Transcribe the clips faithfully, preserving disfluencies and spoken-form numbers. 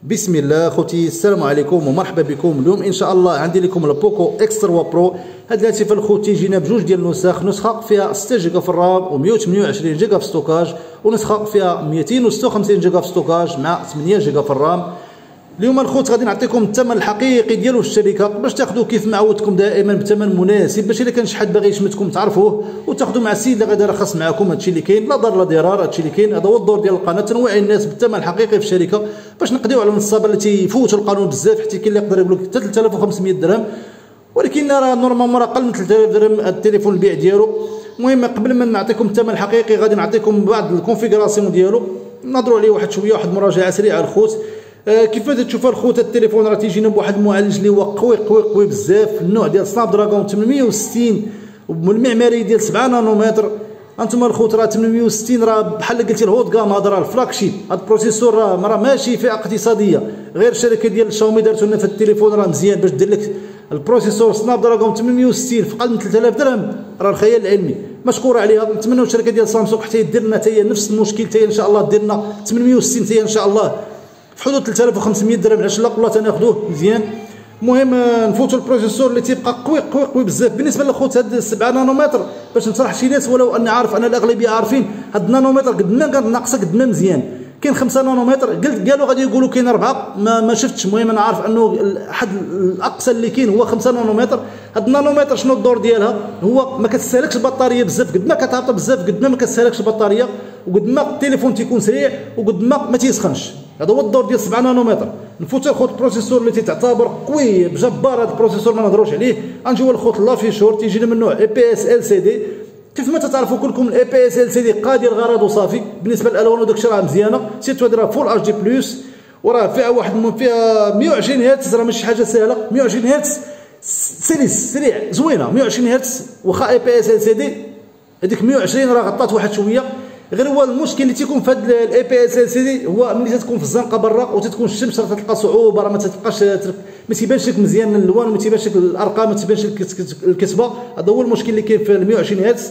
بسم الله خوتي، السلام عليكم ومرحبا بكم. اليوم ان شاء الله عندي لكم البوكو اكس ثلاثة برو. هذا الهاتف الخوتي جينا بجوج ديال النسخ، نسخه فيها ستة جيجا في الرام و مية وثمانية وعشرين جيجا في ستوكاج، ونسخه فيها مئتين وستة وخمسين جيجا في ستوكاج مع ثمانية جيجا في الرام. اليوم الخوت غادي نعطيكم الثمن الحقيقي ديالو في الشركه باش تاخذوه كيف ما عودتكم دائما بثمن مناسب، باش الا كان شي حد باغي يشمتكم تعرفوه وتاخذوا مع السيد اللي غادي يرخص معكم. هادشي اللي كاين، لا ضر لا ضرار. هادشي اللي كاين، هذا هو الدور ديال القناه، تنويع الناس بالثمن الحقيقي في الشركه باش نقضيو على النصابه اللي تيفوتوا القانون بزاف. حتى كاين اللي يقدر يقول لك حتى ثلاثة آلاف وخمسمية درهم، ولكن راه نورمالمون راه اقل من ثلاثة آلاف درهم التليفون البيع ديالو. المهم قبل ما نعطيكم الثمن الحقيقي غادي نعطيكم بعض الكونفيغوراسيون ديالو، نهضروا عليه واحد شويه، واحد المراجعه سريعه الخوت. آه كيف ما تشوف الخوت التليفون راه تيجينا بواحد المعالج اللي هو قوي قوي قوي بزاف، النوع ديال سناب دراغون ثمانمية وستين والمعماريه ديال سبعة نانومتر. انتما الخوت راه ثمانمية وستين راه بحال قلتي الهوت كام، هذا راه الفلاك شيب. هذا البروسيسور راه راه ماشي فئه اقتصاديه، غير الشركه ديال شاومي دارتو لنا في التليفون راه مزيان باش دير لك البروسيسور سناب دراغون ثمانمية وستين في اقل من ثلاثة آلاف درهم، راه الخيال العلمي مشكوره عليها. نتمنوا الشركه ديال سامسونج حتى دير لنا حتى هي نفس المشكل، حتى ان شاء الله دير لنا ثمانمية وستين حتى ان شاء الله في حدود ثلاثة آلاف وخمسمية درهم. علاش لا والله تناخذوه مزيان. المهم نفوتوا البروسيسور اللي تيبقى قوي قوي قوي بزاف. بالنسبه للخوت هاد سبعة نانومتر باش نشرح شي ناس، ولو اني عارف ان الاغلبيه عارفين هاد النانومتر قد ما كانت ناقصه قد ما مزيان. كاين خمسة نانومتر، قلت قالوا غادي يقولوا كاين أربعة، ما, ما شفتش. المهم انا عارف انه الحد الاقصى اللي كاين هو خمسة نانومتر. هاد النانومتر شنو الدور ديالها؟ هو ما كتستهلكش البطاريه بزاف، قد ما كتهبط بزاف قد ما ما كتستهلكش البطاريه، وقد ما التليفون تيكون سريع، وقد ما ما تيسخنش. هذا هو الدور ديال سبعة نانومتر. نفوت الخوت البروسيسور اللي تيتعتبر قوي بجبار. هذا البروسيسور ما نهضروش عليه. غنجيو الخوت لافيشور تيجينا من نوع اي بي اس ال سي دي. كيف ما تعرفوا كلكم الاي بي اس ال سي دي قادر الغرض وصافي. بالنسبه للالوان وداكشي راه مزيانه، سيرتو هذه راه فول اتش دي بلس، وراه فيها واحد فيها مية وعشرين هرتز، راه ماشي حاجه سهله. مية وعشرين هرتز سلس سريع زوينه. مية وعشرين هرتز واخا اي بي اس ال سي دي هذيك مية وعشرين راه غطات واحد شويه. غير هو المشكل اللي تيكون في هذا الاي بي اس ال سي دي هو ملي تتكون في الزنقه برا وتتكون الشمس راه تلقى صعوبه، راه ما تتبقاش ما تيبانش لك مزيان الالوان وما تيبانش لك الارقام، ما تيبانش لك الكتبه. هذا هو المشكل اللي كاين في مية وعشرين هرتز.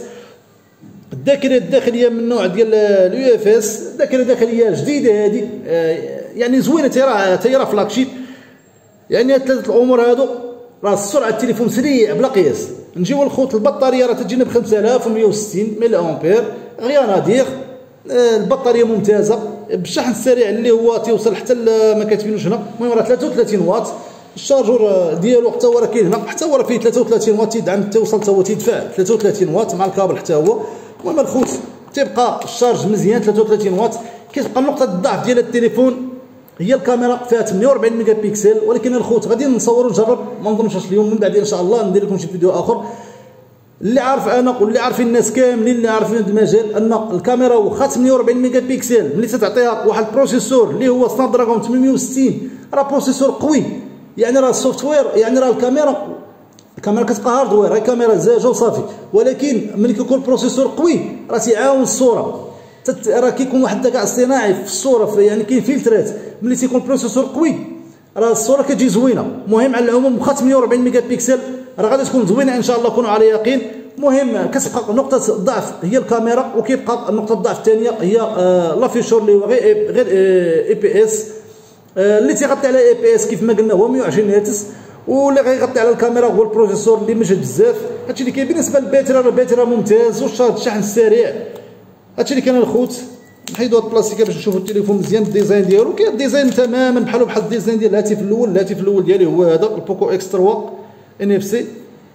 الذاكره الداخليه من النوع ديال اليو اف اس، الذاكره الداخليه جديده هذه، يعني زوينه، تي راه تي راه فلاك شيب. يعني هاد ثلاثه الامور هادو راه سرعه التليفون سريع بلا قياس. نجيو الخوت البطاريه راه تجينا ب خمسة آلاف ومية وستين ملي امبير، غير نادير. البطاريه ممتازه بالشحن السريع اللي هو تيوصل حتى ما كاتبينوش هنا. المهم راه ثلاثة وثلاثين واط. الشارجور ديالو حتى هو راه كاين هنا، حتى هو راه فيه ثلاثة وثلاثين واط، تيدعم توصل حتى هو تيدفع ثلاثة وثلاثين واط مع الكابل حتى هو. المهم الخوت تيبقى الشارج مزيان ثلاثة وثلاثين واط. كتبقى نقطه الضعف ديال التليفون هي الكاميرا، فيها ثمانية وأربعين ميجا بيكسل. ولكن الخوت غادي نصور ونجرب، ما نظنش اليوم، من بعد ان شاء الله ندير لكم شي فيديو اخر. اللي عارف انا واللي عارفين الناس كاملين اللي عارفين هذا المجال ان الكاميرا واخا ثمانية وأربعين ميجا بيكسل ملي تتعطيها واحد البروسيسور اللي هو سناب دراغون ثمانمية وستين راه بروسيسور قوي. يعني راه السوفت وير، يعني راه الكاميرا الكاميرا كتبقى هاردوير، هاي كاميرا زاجه وصافي. ولكن ملي كيكون البروسيسور قوي راه تيعاون الصوره، راه كيكون واحد الذكاء اصطناعي في الصوره، يعني كاين فلترات. ملي تيكون البروسيسور قوي راه الصوره كتجي زوينه. المهم على العموم واخا ثمانية وأربعين ميجا بيكسل راه غادي تكون زوينه ان شاء الله، كونوا على يقين. المهم كتبقى نقطه الضعف هي الكاميرا، وكيبقى النقطه الضعف الثانيه هي آه لافيشور اللي هو غير غير اي بي اس، آه اللي تيغطي على اي بي اس كيف ما قلنا هو مية وعشرين هرتز، واللي غيغطي على الكاميرا هو البروسيسور اللي مجهد بزاف. هادشي اللي كاين. بالنسبه للباتري راه الباتري ممتاز، والشارج الشحن السريع. هادشي اللي كان الخوت. نحيدو هاد البلاستيكه باش نشوفوا التليفون مزيان. الديزاين ديالو كاين الديزاين تماما بحالو بحال الديزاين ديال الهاتف الاول. الهاتف الاول ديالي هو هذا البوكو اكس ثلاثة ان اف سي،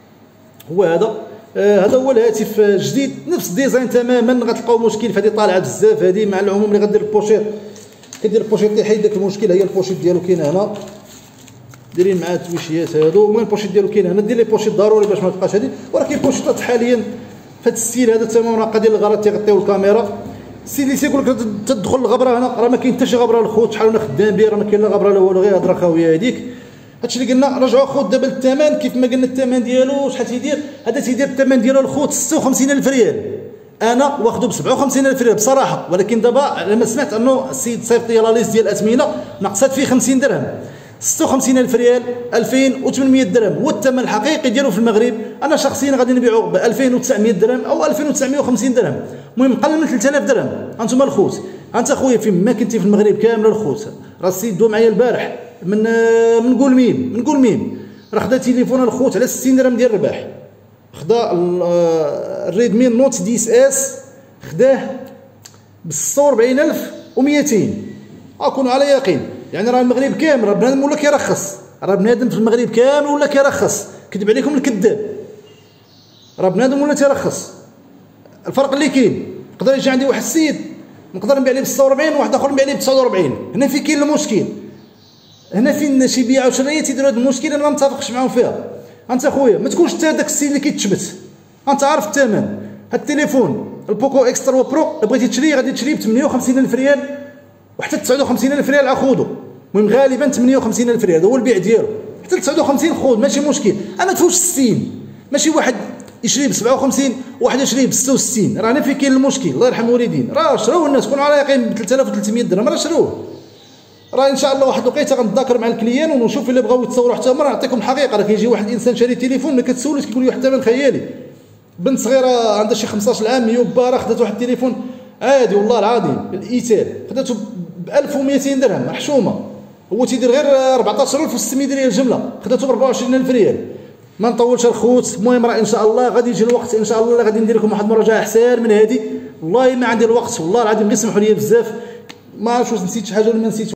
هو هذا. آه هذا هو الهاتف جديد نفس الديزاين تماما. غتلقاو مشكل في هذه طالعه بزاف هذه. مع العموم اللي غدير البوشيط كدير البوشيط تيحيد داك المشكل. هي البوشيط ديالو كاين هنا، دايرين مع التويشيات هادو. المهم البوشيط ديالو كاين هنا، دير لي بوشيط ضروري باش ما تبقاش هذه. ولكن البوشيطات حاليا في هذا الستيل هذا تماما راه قادر الغرض تيغطيو الكاميرا. السيد اللي تيقول لك تدخل الغبره هنا راه ما كاين حتى شي غبره الخوت. شحال انا خدام به راه ما كاين لا غبره لا والو، غير هضره خاويه هذيك. هادشي اللي قلنا. رجعوا خوت دابا للثمن. كيف ما قلنا الثمن ديالو شحال تيدير؟ هذا تيدير الثمن ديالو الخوت ستة وخمسين ألف ريال. انا واخذو ب سبعة وخمسين ألف ريال بصراحه. ولكن دابا لما سمعت انه السيد صيفط لي لا ليست ديال الاثمنه نقصات فيه خمسين درهم، ستة وخمسين ألف ريال ألفين وثمانمية درهم هو الثمن الحقيقي ديالو في المغرب. انا شخصيا غادي نبيعو ب ألفين وتسعمية درهم او ألفين وتسعمية وخمسين درهم. المهم قل من ثلاثة آلاف درهم. انتم الخوت انت اخويا فين ما كنتي في المغرب كامل الخوت، راه السيد دو معايا البارح من من قول ميم من قول ميم راه خدا تليفون الخوت على ستين درهم ديال الرباح، خدا الريدمي نوت ديس اس خداه ب ستة وأربعين ألف ومئتين، اكونوا على يقين. يعني راه المغرب كامل راه بنادم ولا كيرخص، راه بنادم في المغرب كامل ولا كيرخص، كذب عليكم الكذاب، راه بنادم ولا تيرخص. الفرق اللي كاين يقدر يجي عندي واحد السيد نقدر نبيع ليه ب ستة وأربعين وواحد اخر نبيع ليه ب تسعة وأربعين. هنا فين كاين المشكل، هنا فين شي بيعه وشريه تيديروا هذا المشكل انا ما متفقش معاهم فيها. انت اخويا ما تكونش انت هذاك السيد اللي كيتشبت، انت عارف الثمن. هاد التليفون البوكو اكس ثلاثة برو بغيتي تشريه غادي تشريه ب ثمانية وخمسين ألف ريال وحتى تسعة وخمسين ألف ريال اخذو، المهم غالبا ثمانية وخمسين ألف ريال هذا هو البيع ديالو، حتى تسعة وخمسين خذ ماشي مشكل، اما تفوتش ستين. ماشي واحد يشري ب سبعة وخمسين وواحد يشري ب ستة وستين، راه هنا فين كاين المشكل. الله يرحم الوالدين، راه شروه الناس كونوا على يقين ب ثلاثة آلاف وثلاثمئة درهم راه شروه. راه ان شاء الله واحد الوقيته غنتذاكر مع الكليان ونشوف الا بغاو يتصوروا حتى هما. نعطيكم الحقيقه، راه كيجي واحد الانسان شاري تليفون ما كتسولوش كيقول لي واحد الثمن خيالي. بنت صغيره عندها شي خمسطاش عام ميوباره خدات واحد التليفون عادي والله العظيم الايتال خداتو ب ألف ومئتين درهم محشومه، هو تيدير غير أربعطاش ألف وستمئة ريال الجمله، خداتو ب أربعة وعشرين ألف ريال. ما نطولش الخوت، المهم راه ان شاء الله غادي يجي الوقت ان شاء الله اللي غادي ندير لكم واحد المراجعه احسن من هذه. والله ما عندي الوقت والله العظيم، غير سمحوا لي بزاف، ما عرفتش واش نسيت شي حاجه ولا ما نسيت.